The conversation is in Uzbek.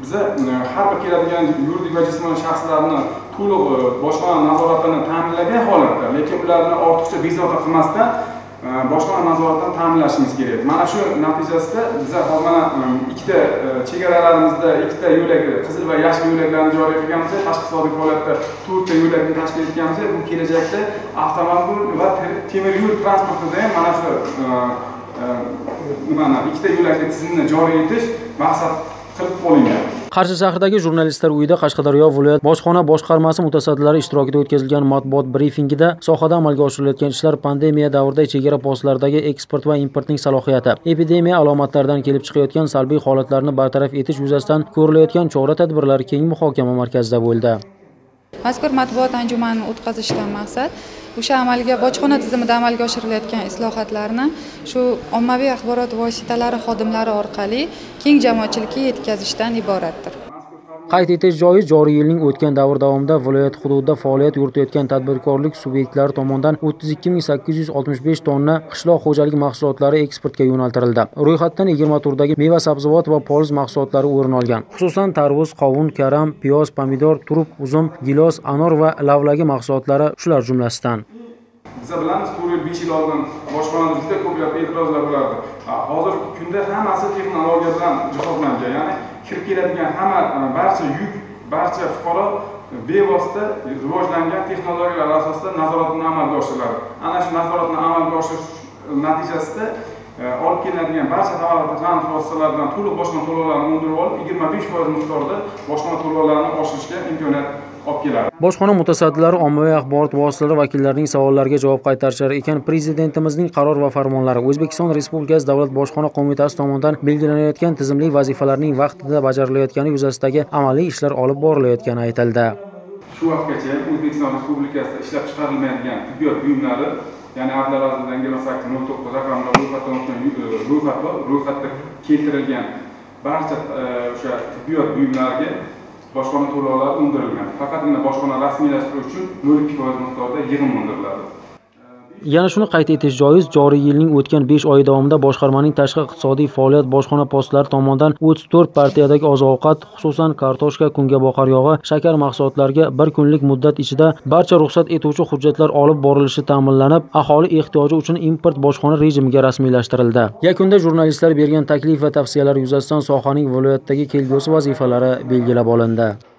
Biza har bir keladigan yuridik va jismoniy shaxslarni to'liq bojxona nazoratini ta'minlagan holatda, lekin ularni ortiqcha bezovta qilmasdan bojxona nazoratini ta'minlashimiz kerak. Mana shu natijasida biza hozir ikkita chegaralarimizda ikkita yo'lak, qizil va yashil yo'laklarni joriy qilganmiz. Tashqi iqtisodiy faoliyatda 4 ta yo'lakni tashkil etganmiz. Bu kelajakda avtomobil va temir yo'l transportida ham mana shu ikkita yo'lakli tizimni joriy etish maqsad qilib qo'yilgan. Qarshi shahridagi jurnalistlar uyida Qashqadaryo viloyat bojxona boshqarmasi mutasaddilari ishtirokida o'tkazilgan matbuot brifingida sohada amalga oshirilayotgan ishlar, pandemiya davrida chegara postlaridagi eksport va importning salohiyati, epidemiya alomatlaridan kelib chiqayotgan salbiy holatlarni bartaraf etish yuzasidan ko'rilayotgan chora-tadbirlar keng muhokama markazida bo'ldi. Mazkur matbuot anjumanini o'tkazishdan maqsad o'sha bojxona tizimida amalga oshirilayotgan islohotlarni shu ommaviy axborot vositalari xodimlari orqali keng jamoatchilikka yetkazishdan iboratdir. Qayd etish joiz, joriy yilning o'tgan davr davomida viloyat hududida faoliyat yuritayotgan tadbirkorlik subyektlari tomonidan 32.865 tonna qishloq xo'jaligi mahsulotlari eksportga yo'naltirildi. Ro'yxatdan 20 turdagi meva-sabzavot va poliz mahsulotlari o'rin olgan. Xususan, tarvuz, qovun, karam, piyoz, pomidor, turp, uzum, gilos, anor va lavlagi mahsulotlari shular jumlasidan. Biza bilamiz, 5 yil oldin bojxonada juda ko'plab e'tirozlar bo'lardi. Hozirgi kunda hammasi texnologiya bilan jihozlangan. Ya'ni kirib keladigan barcha fuqaro bevosita rivojlangan texnologiyalar asosida nazoratni amalga oshiradi. Ana shu nazoratni amalga oshirish natijasida olib kelinadigan barcha tovar va transport vositalaridan to'liq bojxona to'lovlarini undirib olib, 25% miqdorda bojxona to'lovlarini oshirishga imkoniyat olib keladi. Bojxona mutasaddilari ommaviy axborot vositalari vakillarining savollariga javob qaytarishar ekan, Prezidentimizning qaror va farmonlari, O'zbekiston Respublikasi Davlat bojxona qo'mitasi tomonidan belgilanayotgan tizimli vazifalarning vaqtida bajarilayotgani yuzasidagi amaliy ishlar olib borilayotgani aytildi. Shu vaqtgacha O'zbekiston Respublikasida ishlab chiqarilmaydigan tibbiyot buyumlari, ya'ni Abdulaziz Angelasak 09 raqamli ro'yxatda keltirilgan barcha o'sha tibbiyot buyumlariga bojxona to'lovlari undirilgan. Faqatgina bojxona rasmiylashtirish uchun 0,2% miqdorda yig'im undiriladi. Yana shuni qayd etish joiz, joriy yilning o'tgan 5 oy davomida boshqarmaning tashqi iqtisodiy faoliyat bojxona postlari tomonidan 34 partiyadagi oziq-ovqat, xususan kartoshka, kungaboqar yog'i, shakar mahsulotlariga bir kunlik muddat ichida barcha ruxsat etuvchi hujjatlar olib borilishi ta'minlanib, aholi ehtiyoji uchun import bojxona rejimiga rasmiylashtirildi. Yakunda jurnalistlar bergan taklif va tavsiyalar yuzasidan sohaning viloyatdagi kelgusi vazifalari belgilab olindi.